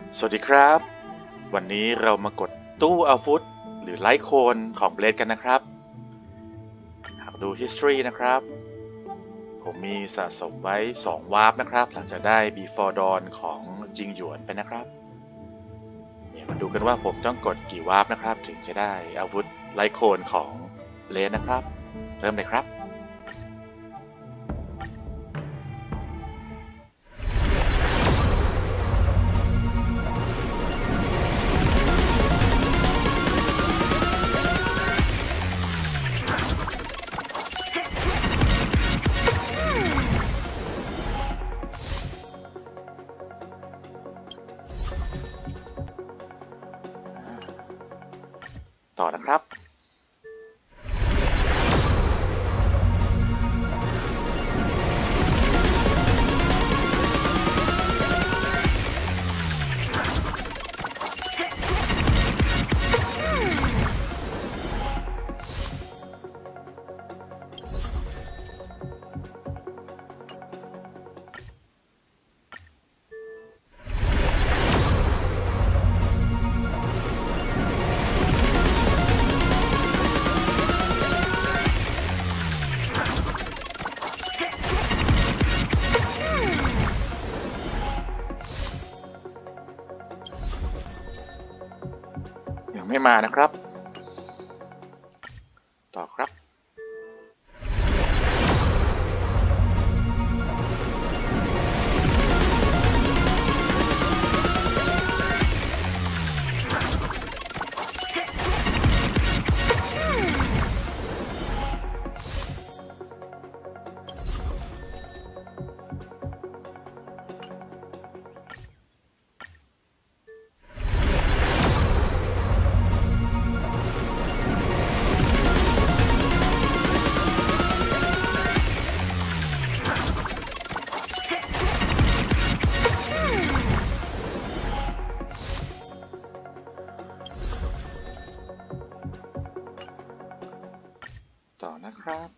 สวัสดีครับวันนี้เรามากดตู้อาวุธหรือไลท์โคนของเบลดกันนะครับหากดู history นะครับผมมีสะสมไว้2วาร์ปนะครับหลังจากได้ before dawn ของจิงหยวนไปนะครับมาดูกันว่าผมต้องกดกี่วาร์ปนะครับถึงจะได้อาวุธไลท์โคนของเบลดนะครับเริ่มเลยครับต่อนะครับไม่มานะครับต่อครับต่อนะครับ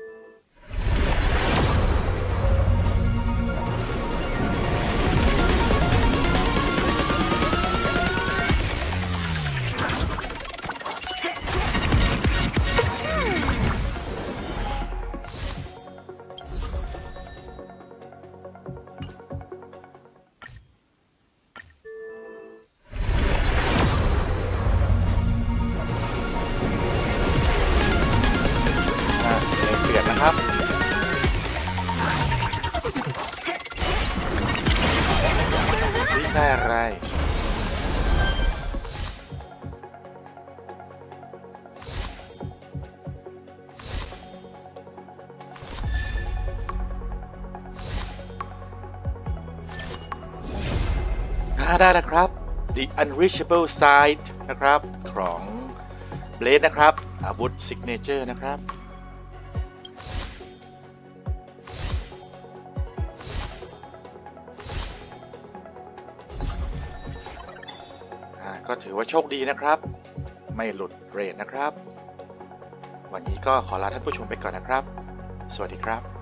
ครับซื้อได้อะไรได้แล้วครับ The Unreachable Side นะครับของเบลดนะครับอาวุธ Signature นะครับก็ถือว่าโชคดีนะครับไม่หลุดเรทนะครับวันนี้ก็ขอลาท่านผู้ชมไปก่อนนะครับสวัสดีครับ